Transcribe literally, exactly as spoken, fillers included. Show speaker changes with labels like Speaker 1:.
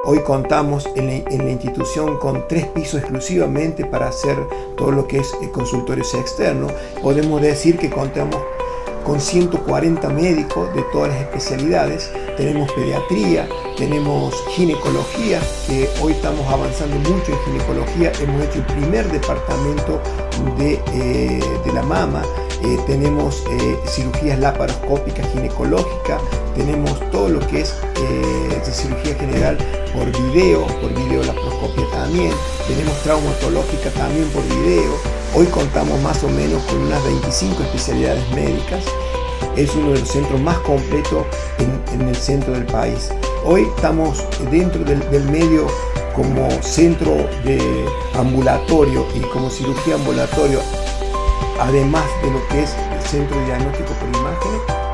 Speaker 1: Hoy contamos en la, en la institución con tres pisos exclusivamente para hacer todo lo que es consultorios externos. Podemos decir que contamos con ciento cuarenta médicos de todas las especialidades. Tenemos pediatría, tenemos ginecología, que hoy estamos avanzando mucho en ginecología. Hemos hecho el primer departamento de, eh, de la mama. Eh, tenemos eh, cirugías laparoscópicas ginecológicas, tenemos todo lo que es eh, de cirugía general por video, por video laparoscopia también, tenemos traumatológica también por video. Hoy contamos más o menos con unas veinticinco especialidades médicas. Es uno de los centros más completos en, en el centro del país. Hoy estamos dentro del, del medio como centro de ambulatorio y como cirugía ambulatorio, además de lo que es el centro de diagnóstico por imágenes.